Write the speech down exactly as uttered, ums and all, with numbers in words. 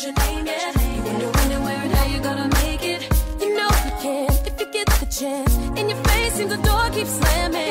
calls your name, yeah. You wonder when and where and how you're gonna make it. You know you can if you get the chance. In your face seems the door keeps slamming.